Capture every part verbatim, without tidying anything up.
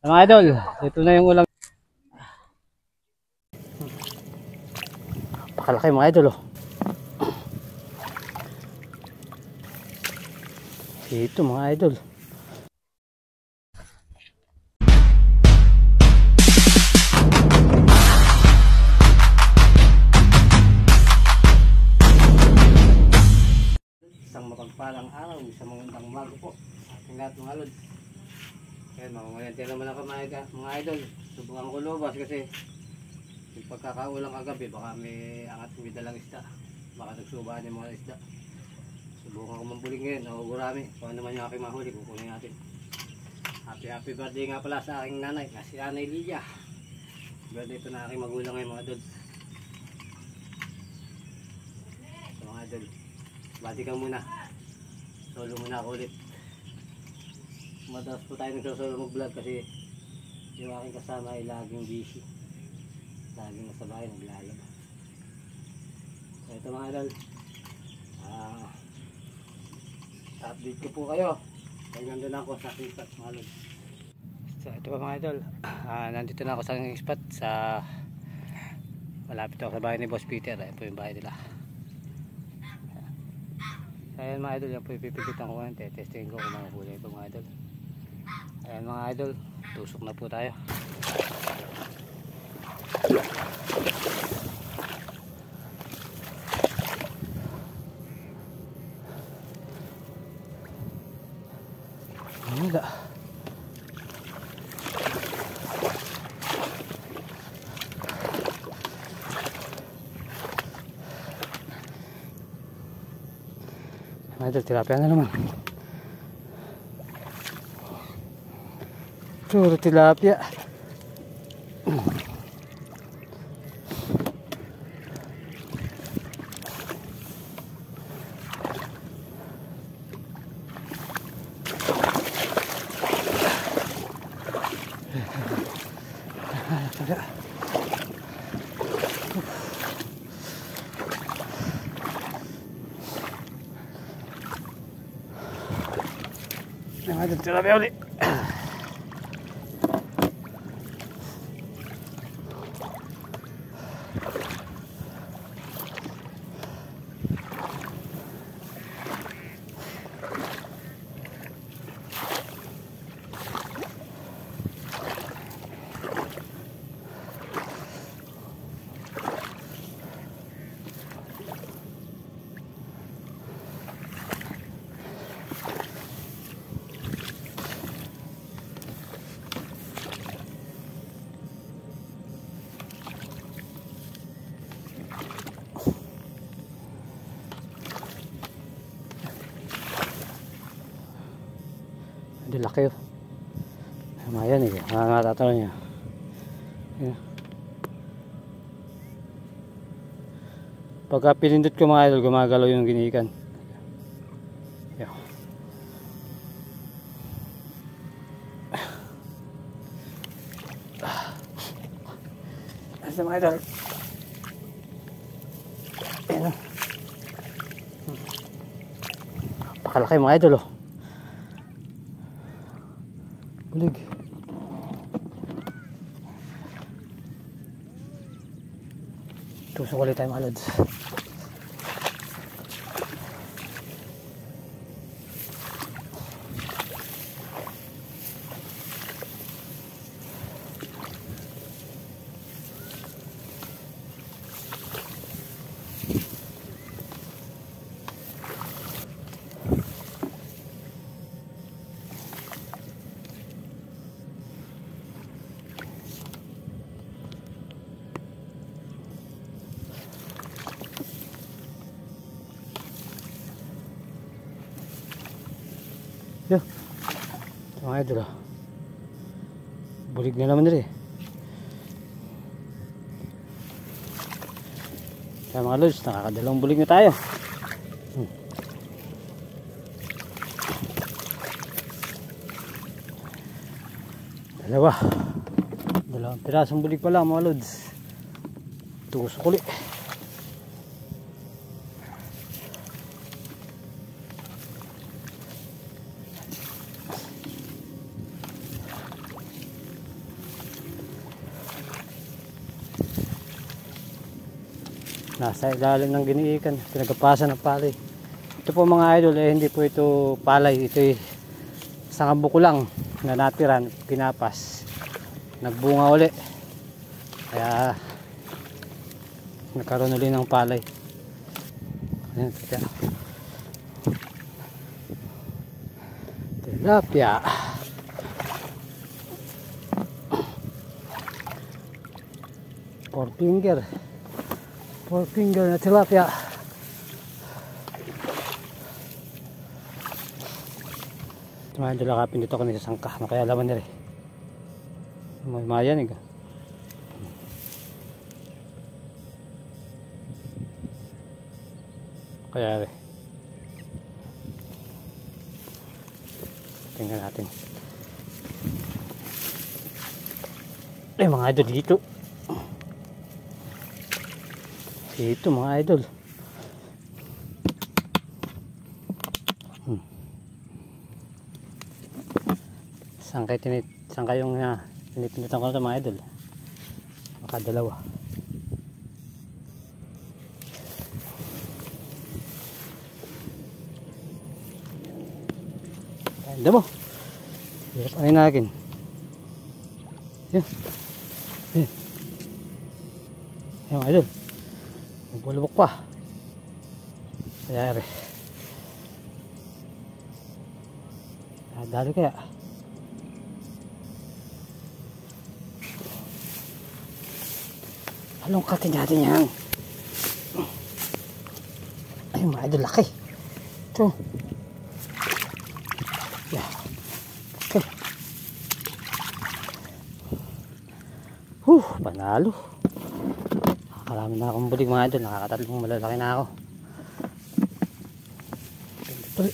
Mga idol, ito na yung ulam. Pakalaki mga idol oh. Ito mga idol. Isang mapagpalang araw, isang magandang umaga po sa ating lahat mga lod. Ayan, mamamayante naman ako mga, mga idol. Subukan ko lubas kasi yung pagkakaulang kagabi baka may angat may dalang isda, baka nagsubaan yung mga isda. Subukan ko mambuling ngayon, nakugurami kung ano man yung aking mahuli, kukunin natin. Happy happy birthday nga pala sa aking nanay, na si Nanay Lydia. Birthday ito na aking magulang ngayon mga idol. So mga idol, bati ka muna, solo muna ako ulit. Madalas po tayo nagsasolo mag-vlog kasi yung aking kasama ay laging busy, laging nasa bahay naglalaba. So ito mga idol, ah, update ko po kayo kaya nandun ako sa aking spot mga idol. So ito pa mga idol, ah, nandito na ako sa aking spot sa malapit ako sa bahay ni Boss Peter. Ayan po yung bahay nila. Ayan mga idol, yan po ipipigitan ko ngayon, testingin ko kung mga huli ito mga idol. Ayan mga idol, tusok na po tayo. Wala. Mga idol, tilapia na naman. Puro tilapia. Yang ada tilapia ulit. Hindi laki oh. Mayan eh, mga tatalo niya. Ayan. Pagka pinindot ko mga idol, gumagalaw yung ginikan. Ayan. Ayan mga idol. Ayan oh. Pakalaki mga idol oh. Bulig. Tusok ulit tayo mga lods. Yo, mga idol oh. Bulig na naman rin. Kaya mga lods, nakakadalawang bulig na tayo. hmm. Dalawa Dalawang pirasong bulig pa lang mga lods. Tusok ulit. Nasa ilalim ng giniikan, pinagpapasan ng palay. Ito po mga idol, eh, hindi po ito palay. Ito ay isang buko lang na natiran, pinapas. Nagbunga uli. Kaya nagkaroon uli ng palay. Ayan, kaya tilapia. Four finger. Four finger na tilapia. Mga idol, akapin dito kami sa sangka. Kaya laman nila. May mayan eh. Kaya eh. Tingnan natin. Eh mga idol dito. Dito mga idol. Hmm. Sangkay tinit, sangkay yung uh, tinipinutan ko na ito mga idol. Baka dalawa. Ganda mo. Hirap ano natin. Yan. Yan. Yan mga idol. Magbulubok pa. Kaya rin. Ah, dali kaya. Anong katin natin yan? Ay mga idol, laki. Ito. Yeah. Okay. Huh, panalo. Nakakarami na akong bulig mga idol. Nakakatatlong malalaki na ako. Tuloy.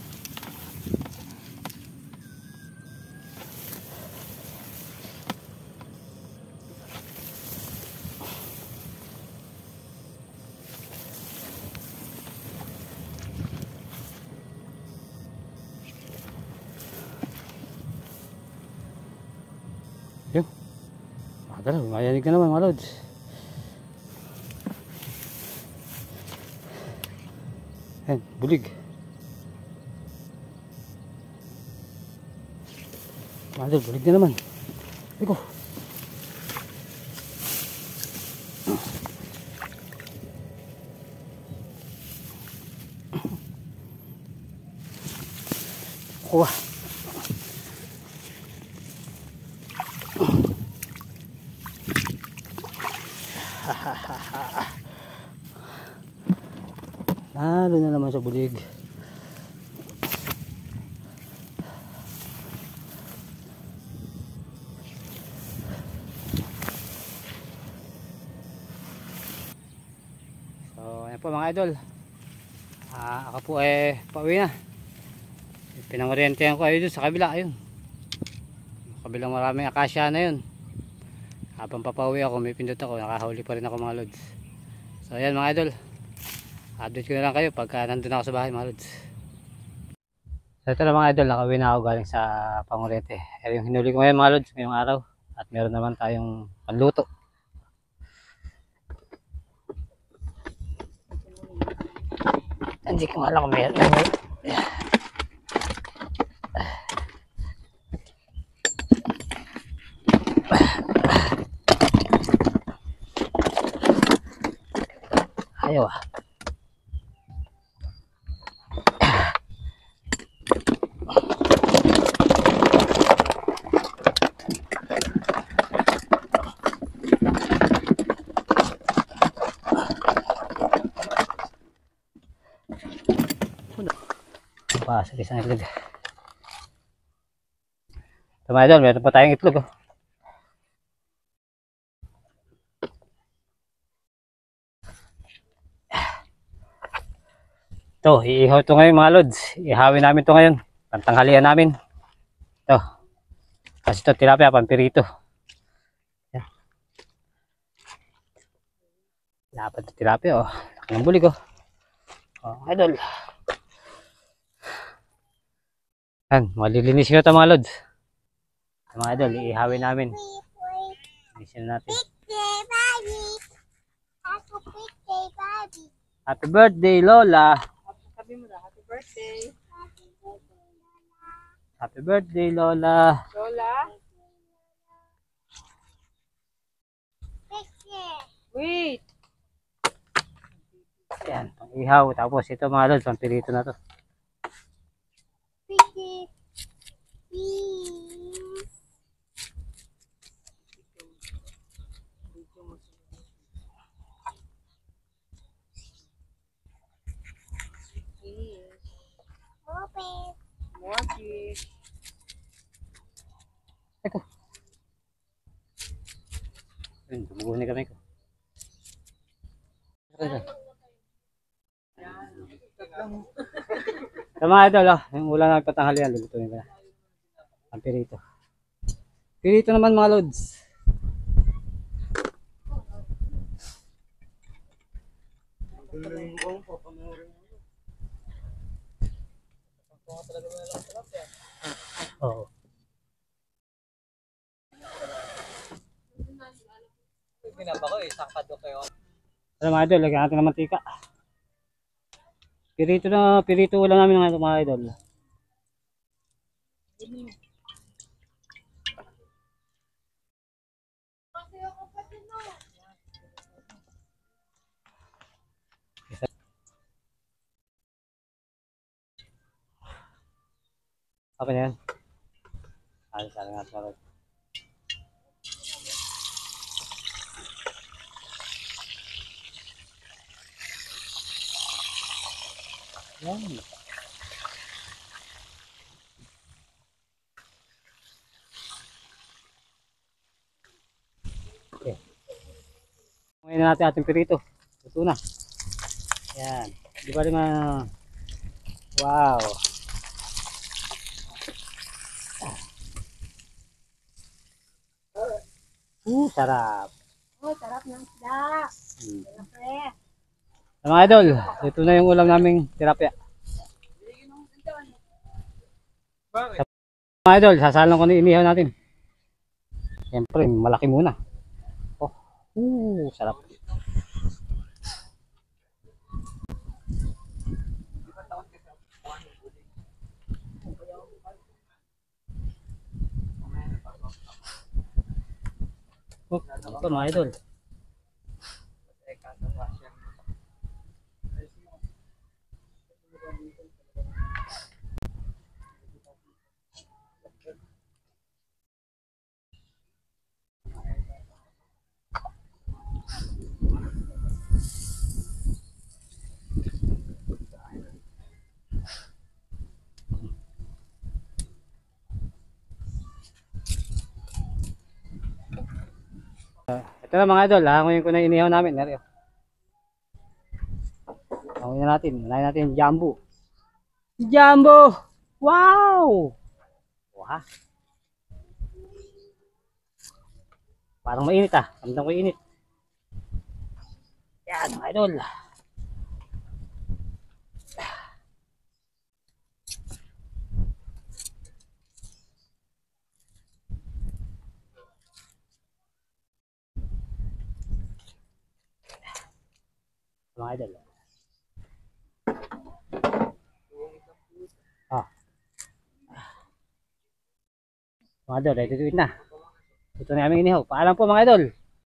Yun. Makagalaw. Mayanig ka naman mga lods. Ayan, bulig. Mga bulig na naman. Iko. Kuha. Nalo na naman sa bulig. So ayan po mga idol. Ah, ako po eh pauwi na. Pinangorientehan ko ayun sa kabila, ayun. Kabilang maraming akasya na yun. Habang papauwi ako, may pindot ako, nakahuli pa rin ako mga lods. So ayan mga idol, update ko na lang kayo pagka nandun ako sa bahay mga lods. So ito na mga idol, nakauwi na ako galing sa pangoriente. Eh, yung hinuli ko ngayon mga lods, ngayong araw. At meron naman tayong panluto. Hindi ko alam kung meron. Ayaw ah. Pa, sa isang itlog. Ito mga idol, meron pa tayong itlog oh. Ito, iihaw ito ngayon mga lods. Ihawin namin ito ngayon. Pantanghalian namin. Ito. Kasi ito tilapia, pampirito. Yan. Dapat ito tilapia oh. Laki ng bulig oh. Oh, idol. Yan, malilinis ko ito mga lods. Mga idol, ihawin namin. Linisin natin. Happy birthday, Lola. Sabi mo na, happy birthday. Happy birthday, Lola. Lola. Wait. Yan, pang ihaw. Tapos ito mga lods, pang pirito na to. More fish. Eko. Ayun, tumuguhin kami ko. Sa mga idol, oh, yung ulam namin patanghalian, lulutuin ko na. Ang pirito. Pirito naman mga lods. Oo. Pinapa ko eh, sakad ko kayo. Ano mga idol, lagyan natin ng mantika. Pirito na, pirito ulam namin ng mga idol. Apa na yan? Alis-alis nga sa road. Yan. Okay. Ngayon na natin ating pirito. Ito na. Yan. Di ba naman? Wow. Uh, sarap. Oh, sarap ng isda. Hmm. Siyempre. Mga idol, ito na yung ulam naming tilapia. Mga idol, sasalang ko na inihaw natin. Siyempre, malaki muna. Oh, uh, sarap. Oh, ito mga idol. Ito na mga idol, hanguin ko na inihaw namin. Neryo. Hanguin na natin. Hanguin natin yung jumbo. Jumbo! Wow! Wah. Parang mainit ah. Ramdam ko init. Yan mga idol. Mga idol. Ah. Mga idol, ready to eat na. Ito na aming inihaw. Paalam po mga idol.